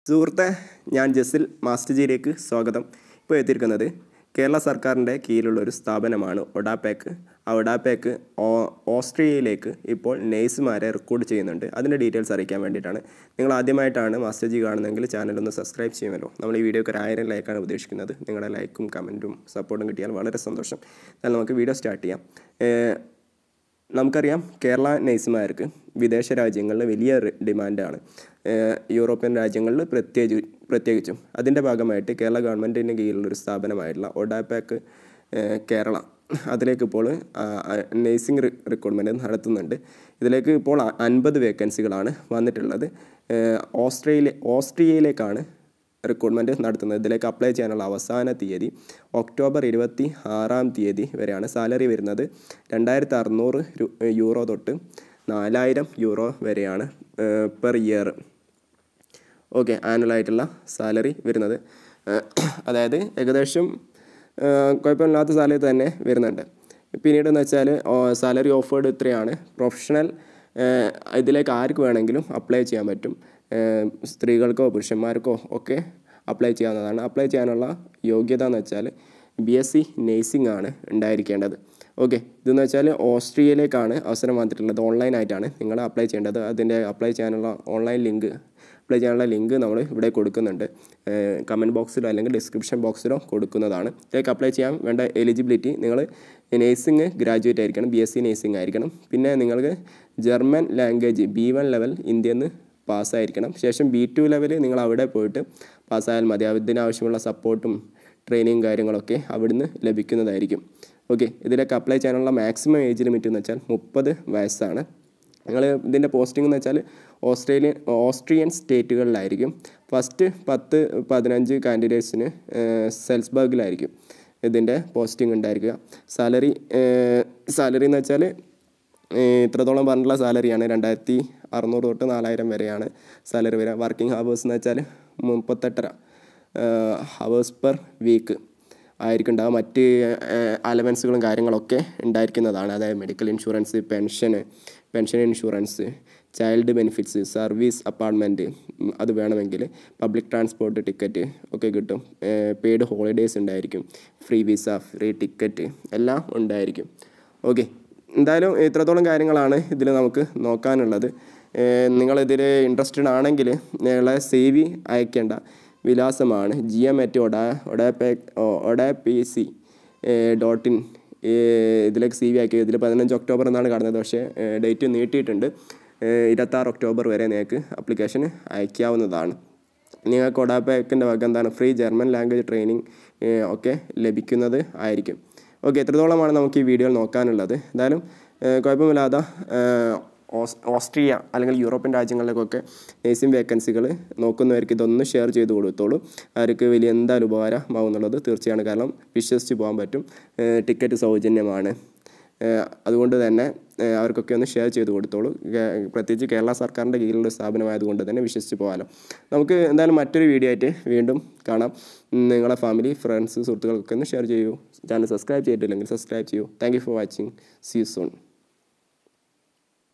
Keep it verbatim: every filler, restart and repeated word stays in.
സുഹൃത്തെ, ഞാൻ ജസിൽ മാസ്റ്റർ ജിയിലേക്ക് സ്വാഗതം. ഇപ്പോൾ എത്തിയിരിക്കുന്നത് കേരള സർക്കാരിൻ്റെ കീഴിലുള്ള ഒരു സ്ഥാപനമാണ് ഒഡാപെക്. ആ ഒഡാപെക് ഓസ്ട്രിയയിലേക്ക് ഇപ്പോൾ നേഴ്സുമാരെ റിക്രൂട്ട് ചെയ്യുന്നുണ്ട്. അതിൻ്റെ ഡീറ്റെയിൽസ് അറിയിക്കാൻ വേണ്ടിയിട്ടാണ്. നിങ്ങൾ ആദ്യമായിട്ടാണ് മാസ്റ്റർ ജി കാണുന്നതെങ്കിൽ ചാനലൊന്ന് സബ്സ്ക്രൈബ് ചെയ്യുമല്ലോ. നമ്മൾ ഈ വീഡിയോക്ക് ഒരു ആയിരം ലൈക്കാണ് ഉദ്ദേശിക്കുന്നത്. നിങ്ങളുടെ ലൈക്കും കമൻറ്റും സപ്പോർട്ടും കിട്ടിയാൽ വളരെ സന്തോഷം. എന്നാൽ നമുക്ക് വീഡിയോ സ്റ്റാർട്ട് ചെയ്യാം. നമുക്കറിയാം, കേരള നേഴ്സുമാർക്ക് വിദേശ രാജ്യങ്ങളിൽ വലിയ ഡിമാൻഡാണ്. യൂറോപ്യൻ രാജ്യങ്ങളിൽ പ്രത്യേകിച്ച് പ്രത്യേകിച്ചും അതിൻ്റെ ഭാഗമായിട്ട് കേരള ഗവൺമെൻറ്റിൻ്റെ കീഴിലുള്ളൊരു സ്ഥാപനമായിട്ടുള്ള ഒഡാപെക് കേരള അതിലേക്ക് ഇപ്പോൾ നേഴ്സിംഗ് റിക്രൂട്ട്മെൻറ്റ് നടത്തുന്നുണ്ട്. ഇതിലേക്ക് ഇപ്പോൾ അൻപത് വേക്കൻസികളാണ് വന്നിട്ടുള്ളത്. ഓസ്ട്രേലിയ ഓസ്ട്രിയയിലേക്കാണ് റിക്രൂട്ട്മെൻറ്റ് നടത്തുന്നത്. ഇതിലേക്ക് അപ്ലൈ ചെയ്യാനുള്ള അവസാന തീയതി ഒക്ടോബർ ഇരുപത്തി ആറാം തീയതി വരെയാണ്. സാലറി വരുന്നത് രണ്ടായിരത്തി അറുന്നൂറ് യൂറോ തൊട്ട് നാലായിരം യൂറോ വരെയാണ് പെർ ഇയർ. ഓക്കെ, ആനുവലായിട്ടുള്ള സാലറി വരുന്നത്. അതായത് ഏകദേശം കുഴപ്പമില്ലാത്ത സാലറി തന്നെ വരുന്നുണ്ട്. പിന്നീടെന്ന് വെച്ചാൽ സാലറി ഓഫേർഡ് ഇത്രയാണ്. പ്രൊഫഷണൽ ഇതിലേക്ക് ആർക്ക് വേണമെങ്കിലും അപ്ലൈ ചെയ്യാൻ പറ്റും. സ്ത്രീകൾക്കോ പുരുഷന്മാർക്കോ ഒക്കെ അപ്ലൈ ചെയ്യാവുന്നതാണ്. അപ്ലൈ ചെയ്യാനുള്ള യോഗ്യത എന്ന് വെച്ചാൽ ബി എസ് സി നേഴ്സിംഗ് ആണ് ഉണ്ടായിരിക്കേണ്ടത്. ഓക്കെ, ഇതെന്ന് വെച്ചാൽ ഓസ്ട്രിയയിലേക്കാണ് അവസരം വന്നിട്ടുള്ളത്. ഓൺലൈനായിട്ടാണ് നിങ്ങൾ അപ്ലൈ ചെയ്യേണ്ടത്. അതിൻ്റെ അപ്ലൈ ചെയ്യാനുള്ള ഓൺലൈൻ ലിങ്ക് അപ്ലൈ ചെയ്യാനുള്ള ലിങ്ക് നമ്മൾ ഇവിടെ കൊടുക്കുന്നുണ്ട്. കമൻറ്റ് ബോക്സിലോ അല്ലെങ്കിൽ ഡിസ്ക്രിപ്ഷൻ ബോക്സിലോ കൊടുക്കുന്നതാണ്. ഇതിലേക്ക് അപ്ലൈ ചെയ്യാൻ വേണ്ട എലിജിബിലിറ്റി, നിങ്ങൾ നേഴ്സിംഗ് ഗ്രാജുവേറ്റ് ആയിരിക്കണം, ബി എസ് സി നേഴ്സിംഗ് ആയിരിക്കണം. പിന്നെ നിങ്ങൾക്ക് German language B one level ഇന്ത്യയിൽ നിന്ന് പാസ്സായിരിക്കണം. ശേഷം ബി ടു ലെവൽ നിങ്ങൾ അവിടെ പോയിട്ട് പാസ്സായാൽ മതി. ഇതിനാവശ്യമുള്ള സപ്പോർട്ടും ട്രെയിനിങ് കാര്യങ്ങളൊക്കെ അവിടുന്ന് ലഭിക്കുന്നതായിരിക്കും. ഓക്കെ, ഇതിലേക്ക് അപ്ലൈ ചെയ്യാനുള്ള മാക്സിമം ഏജ് ലിമിറ്റ് എന്ന് വെച്ചാൽ മുപ്പത് വയസ്സാണ്. നിങ്ങൾ ഇതിൻ്റെ പോസ്റ്റിംഗ് എന്ന് വെച്ചാൽ ഓസ്ട്രേലിയൻ ഓസ്ട്രിയൻ സ്റ്റേറ്റുകളിലായിരിക്കും. ഫസ്റ്റ് പത്ത് പതിനഞ്ച് കാൻഡിഡേറ്റ്സിന് സെൽസ്ബർഗിലായിരിക്കും ഇതിൻ്റെ പോസ്റ്റിംഗ് ഉണ്ടായിരിക്കുക. സാലറി സാലറി എന്ന് വെച്ചാൽ ഇത്രത്തോളം പറഞ്ഞിട്ടുള്ള സാലറിയാണ്. രണ്ടായിരത്തി അറുന്നൂറ് തൊട്ട് നാലായിരം വരെയാണ് സാലറി വരിക. വർക്കിംഗ് ഹവേഴ്സ് എന്ന് വെച്ചാൽ മുപ്പത്തെട്ടര ഹവേഴ്സ് പെർ വീക്ക് ആയിരിക്കും ഉണ്ടാകുക. മറ്റ് അലവൻസുകളും കാര്യങ്ങളൊക്കെ ഉണ്ടായിരിക്കുന്നതാണ്. അതായത് മെഡിക്കൽ ഇൻഷുറൻസ്, പെൻഷന് pension insurance, child benefits, service apartment അത് വേണമെങ്കിൽ, പബ്ലിക് ട്രാൻസ്പോർട്ട് ടിക്കറ്റ് ഒക്കെ കിട്ടും. പെയ്ഡ് ഹോളിഡേയ്സ് ഉണ്ടായിരിക്കും, ഫ്രീ വിസ, ഫ്രീ ടിക്കറ്റ് എല്ലാം ഉണ്ടായിരിക്കും. ഓക്കെ, എന്തായാലും ഇത്രത്തോളം കാര്യങ്ങളാണ് ഇതിൽ നമുക്ക് നോക്കാനുള്ളത്. നിങ്ങളിതിൽ ഇൻട്രസ്റ്റഡ് ആണെങ്കിൽ നിങ്ങളെ സി വി അയക്കേണ്ട വിലാസമാണ് ജി എം അറ്റ് ഒഡാ ഒഡാപെക് ഒഡെപി ഡോട്ട് ഇൻ. ഇതിലേക്ക് സി വി അയക്കുക. ഇതിൽ പതിനഞ്ച് ഒക്ടോബർ എന്നാണ് കാണുന്നത്, പക്ഷേ ഡേറ്റ് നീട്ടിയിട്ടുണ്ട്. ഇരുപത്താറ് ഒക്ടോബർ വരെ നിങ്ങൾക്ക് അപ്ലിക്കേഷൻ അയക്കാവുന്നതാണ്. നിങ്ങൾക്ക് ഒഡാപെക്കിൻ്റെ വക എന്താണ് ഫ്രീ ജർമ്മൻ ലാംഗ്വേജ് ട്രെയിനിങ് ഒക്കെ ലഭിക്കുന്നത് ആയിരിക്കും. ഓക്കെ, എത്രത്തോളമാണ് നമുക്ക് ഈ വീഡിയോയിൽ നോക്കാനുള്ളത്. എന്തായാലും കുഴപ്പമില്ലാതെ ഓസ്ട്രിയ അല്ലെങ്കിൽ യൂറോപ്യൻ രാജ്യങ്ങളിലേക്കൊക്കെ നേഴ്സിംഗ് വേക്കൻസികൾ നോക്കുന്നവർക്ക് ഇതൊന്ന് ഷെയർ ചെയ്ത് കൊടുത്തോളൂ. അവർക്ക് വലിയ എന്തായാലും ഉപകാരമാവുന്നുള്ളത് തീർച്ചയാണ്. കാരണം വിശ്വസിച്ച് പോകാൻ പറ്റും. ടിക്കറ്റ് സൗജന്യമാണ്. അതുകൊണ്ട് തന്നെ അവർക്കൊക്കെ ഒന്ന് ഷെയർ ചെയ്ത് കൊടുത്തോളൂ. പ്രത്യേകിച്ച് കേരള സർക്കാരിൻ്റെ കീഴിലുള്ള സ്ഥാപനമായതുകൊണ്ട് തന്നെ വിശ്വസിച്ച് പോകാമല്ലോ. നമുക്ക് എന്തായാലും മറ്റൊരു വീഡിയോ ആയിട്ട് വീണ്ടും കാണാം. നിങ്ങളെ ഫാമിലി, ഫ്രണ്ട്സ്, സുഹൃത്തുക്കൾക്കൊക്കെ ഒന്ന് ഷെയർ ചെയ്യൂ. ചാനൽ സബ്സ്ക്രൈബ് ചെയ്തിട്ടില്ലെങ്കിൽ സബ്സ്ക്രൈബ് ചെയ്യൂ. Thank you for watching. See you soon.